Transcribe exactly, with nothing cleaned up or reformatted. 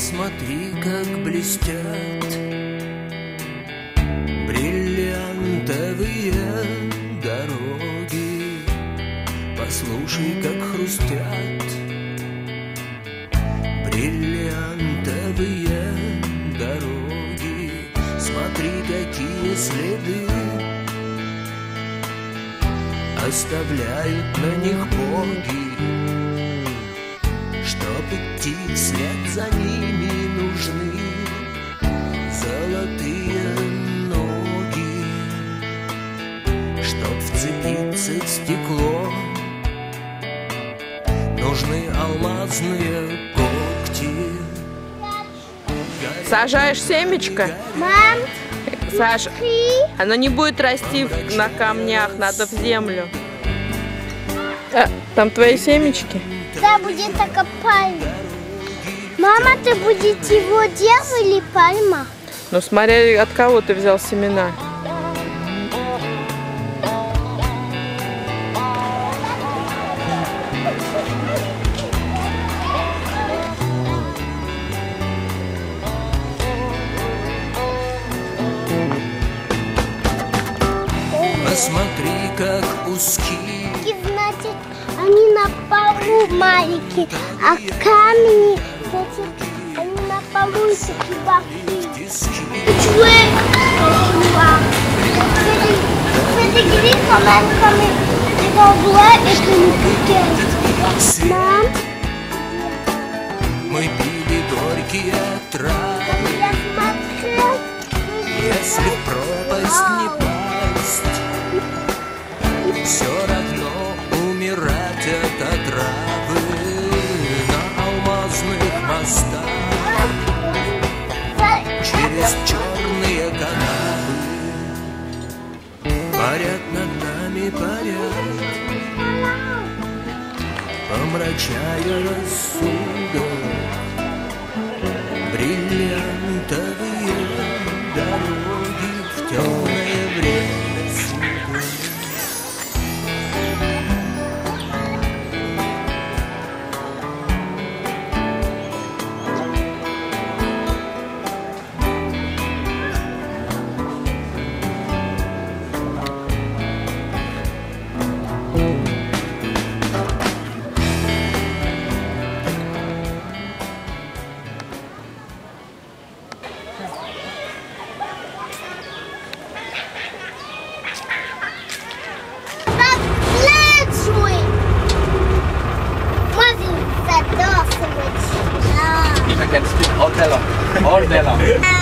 Посмотри, как блестят бриллиантовые дороги, послушай, как хрустят бриллиантовые дороги. Смотри, какие следы оставляют на них боги. Чтоб идти вслед за ними, нужны золотые ноги. Чтоб вцепиться в стекло, нужны алмазные когти. Сажаешь семечко? Мам, Саш, оно не будет расти на камнях, надо в землю. А, там твои семечки? да, будет такая пальма. Мама, ты будете его дерево или пальма? Ну смотри, от кого ты взял семена. Посмотри, как узкие. Значит, они на полу маленькие, а камни, значит, они на полу и такие большие. Смотри, командами этого угла это не путает. Мам, Мы пили горькие травы. я смотрел, Если в пропасть не пасть, все равно умирать от отравы. На алмазных мостах через черные канавы парят над нами, парят, помрачая рассудок, бриллиантовые дороги в темное время суток. I can speak all day long. All day long.